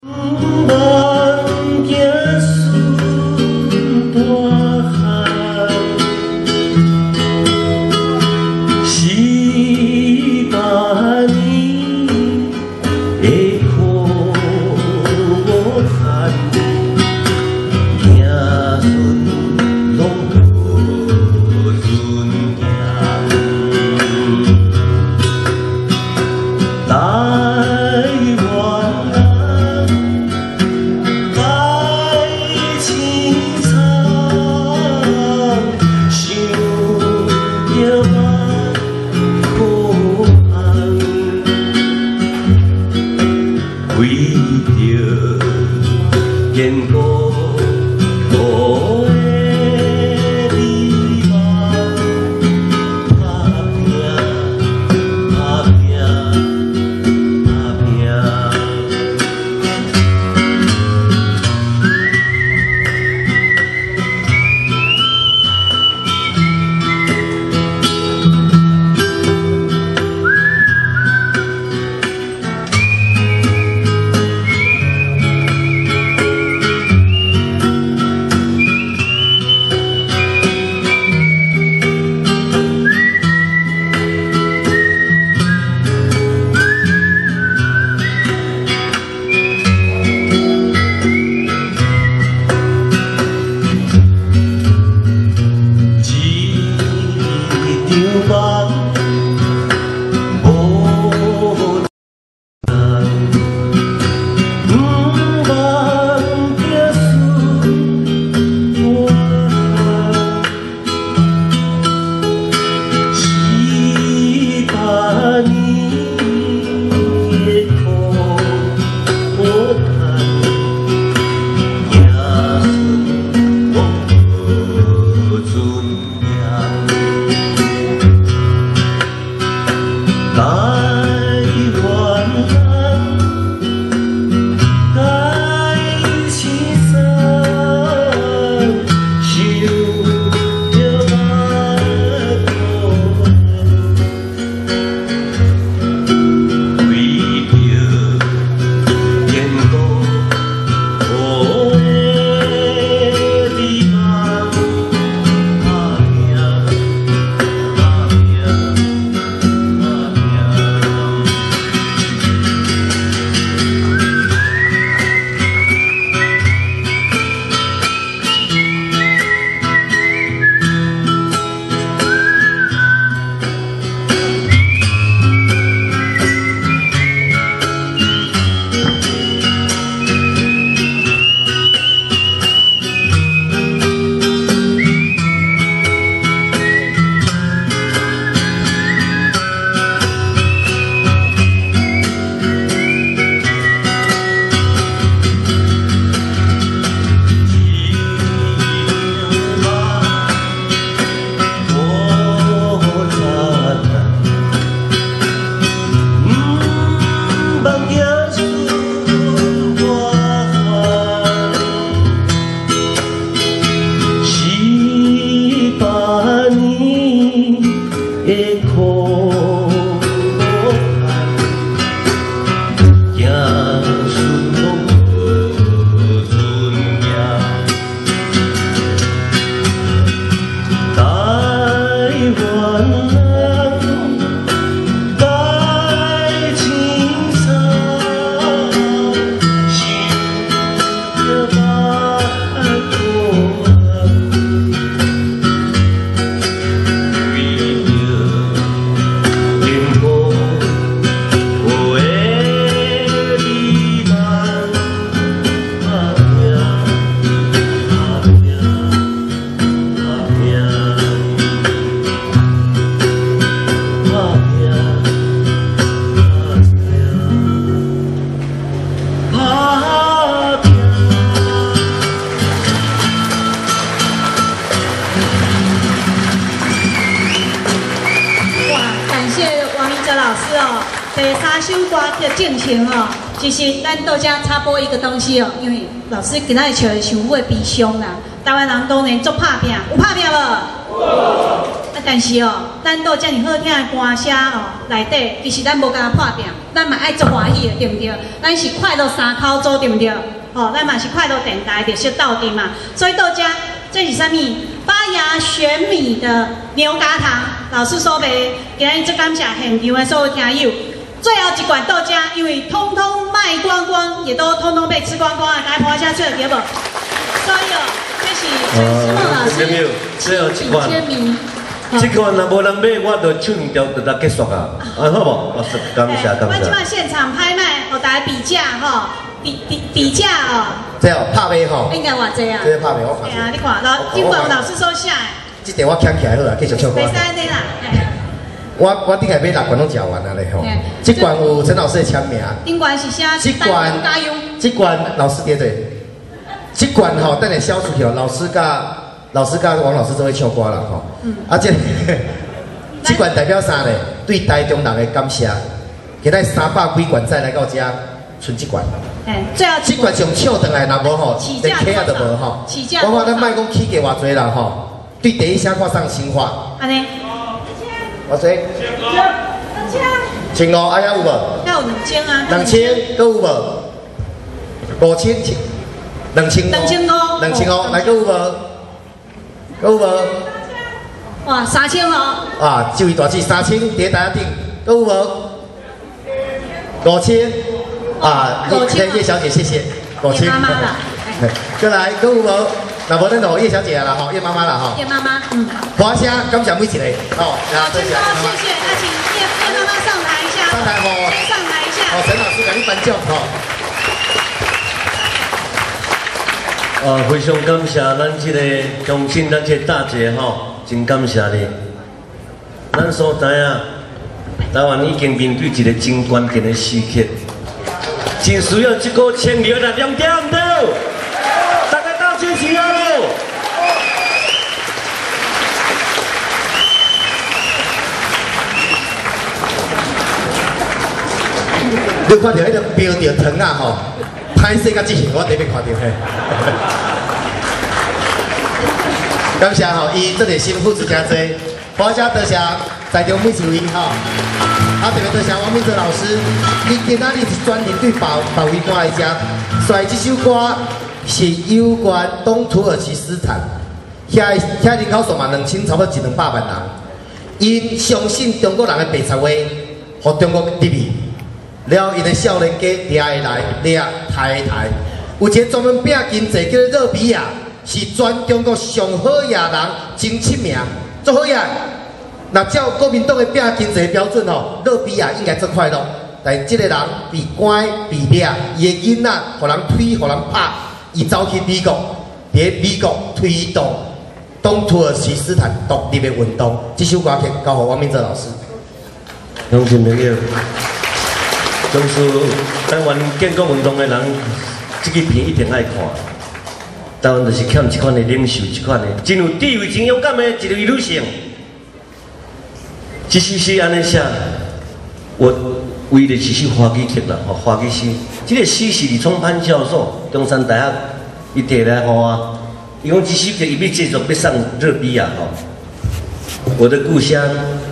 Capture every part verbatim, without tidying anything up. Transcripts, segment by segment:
第三首歌叫《正情》哦，其实咱到这插播一个东西哦，因为老师今仔日笑的想我悲伤啦。台湾人当年做拍拼，有拍拼无？有。啊， 但是哦，咱到遮尔好听的歌声哦，内底其实咱无甲破病，咱嘛爱足欢喜的，对不对？咱是快乐三口组，对不对？哦，咱嘛是快乐电台，就说到底嘛。所以到遮，这是啥物？发芽玄米的牛轧糖，老师所卖，今日最感谢现场的所有听友。最后一罐到遮，因为通通卖光光，也都通通被吃光光啊，该花下去了，对不？所以哦，这是陈思梦老师最后一罐。 签名。 这款若无人买，我就唱两条就来结束啊！啊，好不？我是感谢感谢。 我今晚现场拍卖，我大家比价哈，比比比价哦。 这哦，拍卖吼。 应该偌济啊？ 这拍卖我看。 对啊，你看老，今晚老师收下来。 这条我捡起来好啊，继续唱歌。 袂使安尼啦。 我我顶下买六罐拢食完啊咧吼。这罐有陈老师的签名。顶罐是写。这罐加油。这罐老师伫对。这罐吼，等下销出去哦，老师甲。老师甲王老师都会唱歌啦吼，嗯、啊这这罐代表啥呢？对台中人的感谢。今仔三百几罐再来到这，剩一罐。哎，最后这罐上抢回来，若无吼，连起啊都无吼。我看咱卖讲起价偌济啦吼，对第一声看上新花。安尼。偌济？千五，啊遐有无？遐有两千啊。两千，搁有无？五千，两千五。两千五。两千五，来搁有无？有无？哇，三千哦！啊，这位大姐三千，伫台顶，有无？五千。啊，叶叶小姐，谢谢。五千。叶妈妈啦。再来，有无？那无咱就叶小姐啦，吼，叶妈妈啦，吼。叶妈妈，嗯。花声，感谢每一个，哦，好，谢谢。谢谢，那请叶叶妈妈上台一下。上台吼。先上台一下。哦，陈老师给你颁奖，吼。啊，非常感谢咱这个中心，咱这个大姐吼，真感谢你。咱所知影，台湾已经面对一个真关键的时刻，真需要一股清流的力量，对唔对？大家到支持哦！你看到迄个标着糖啊吼？歹势甲之前我特别看到嘿，感谢吼，伊这个辛苦真真多，多谢多谢在场每一位吼，啊特别多谢王明哲老师，伊今仔日是专程对保保卫歌来遮，所以这首歌是有关东土耳其斯坦，遐遐人口数嘛两千，差不多一两百万人，因相信中国人的白贼话，互中国入去。了，因的少年家掠会来，掠抬会抬。有一个专门拼经济叫做热比亚，是全中国上好野人前七名，做好野。那照国民党的拼经济标准吼，热比亚应该做快乐，但这个人被关被掠，伊的囡仔互人推，互人拍，伊走去美国，伫美国推动东土耳其斯坦独立的运动。这首歌曲交予王明哲老师。乡亲朋友。就是台湾建国运动的人，这个片一定爱看。台湾就是欠这款的领袖，这款的真有地位、真勇敢的一位女性。这首诗安尼写，我为的是首花旗曲啦，吼花旗诗。这个诗是李聪潘教授，中山大学伊摕来吼啊，伊讲这首曲伊要继续要上热比亚吼。我的故乡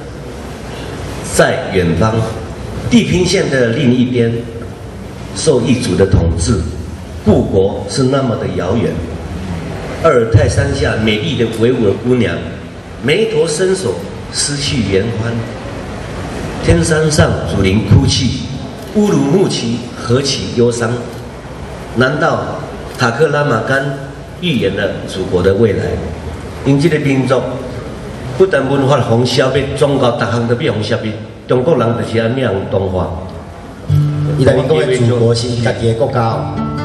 在远方。地平线的另一边，受异族的统治，故国是那么的遥远。阿尔泰山下美丽的维吾尔姑娘，眉头深锁，失去圆欢。天山上祖灵哭泣，乌鲁木齐何其忧伤。难道塔克拉玛干预言了祖国的未来？因这个民族不但文化红消灭，宗教各项都被红消灭。中国人就是安尼样动画。伊内面讲的祖国是家己的国家。